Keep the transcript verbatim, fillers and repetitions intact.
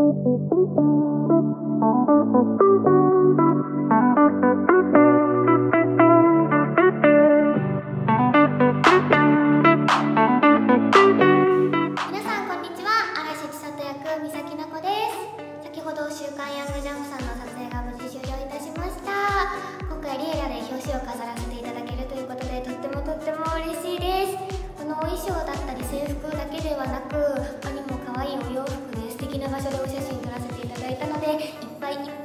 週刊ヤングジャンプさんの撮影が無事終了いたしました。今回リエラで表紙を飾らせていただけるということで、とってもとっても嬉しいです。このお衣装だったり制服だけではなく、他にも可愛いお洋服で素敵な場所でお写真撮らせていただいたので、いっぱいいっぱい